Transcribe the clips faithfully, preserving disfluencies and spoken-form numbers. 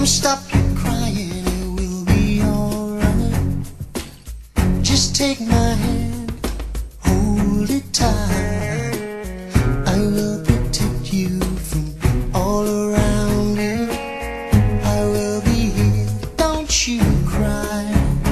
stop your crying, it will be alright. Just take my hand, hold it tight. I will protect you from all around you. I will be here, don't you cry.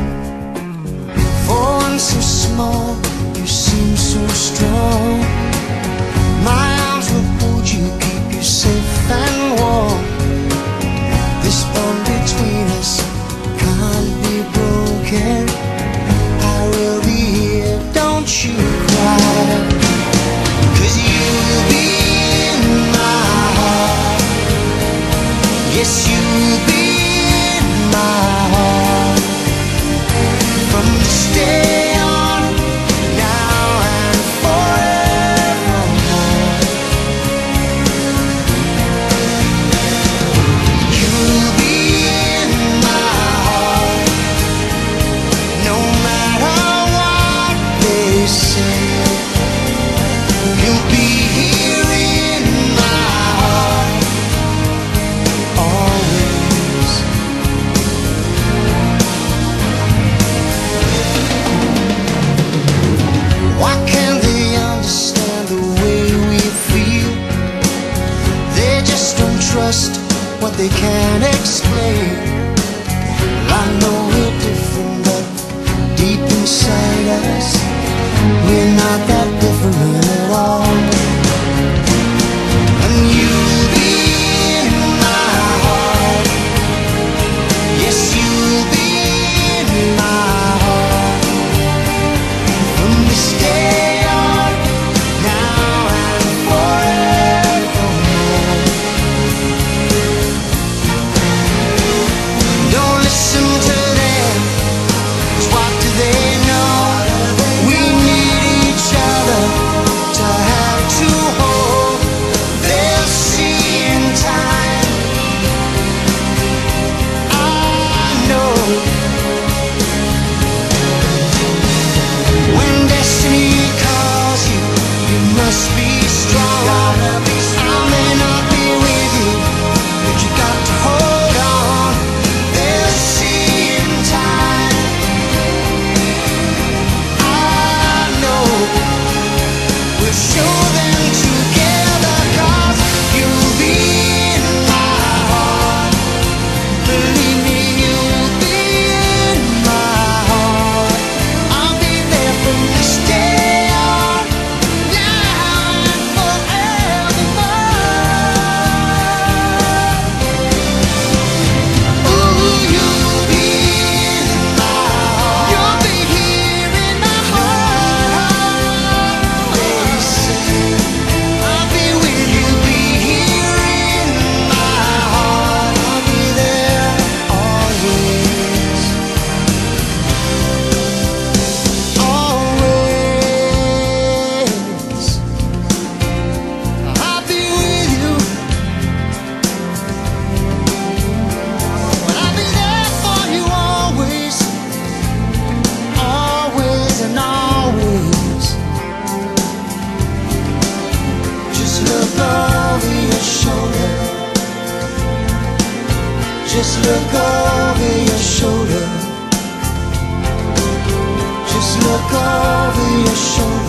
For one so small, you seem so strong. My arms will hold you, keep you safe and warm. This bond between us can't be broken. I will be here, don't you cry. 'Cause you'll be in my heart. Yes, you'll be in my heart. From this day on, now and forevermore. You'll be in my heart. No matter what they say, you'll be here in my heart always. Why can't they understand the way we feel? They just don't trust what they can't explain. I know we're different, but deep inside us, we're not that different at all. And you'll be in my heart. Yes, you'll be in my heart. From this day on, now and forevermore. Don't listen to them, 'cause what do they know? We need each other to have to hold. They'll see in time, I know. When destiny calls you, you must be strong. I may not be with you, but you got to hold on. They'll see in time, I know. We'll show them together, 'cause you'll be in my heart. Believe me, you'll be in my heart. I'll be there from this day on, now and forevermore. Ooh, you'll be in my heart. You'll be here in my heart. They say I'll be with you, be here in my heart. I'll be there always, always. I'll be with you, but I'll be there for you always, always and always. Just look over your shoulder. Just look over your shoulder. Just look over your shoulder.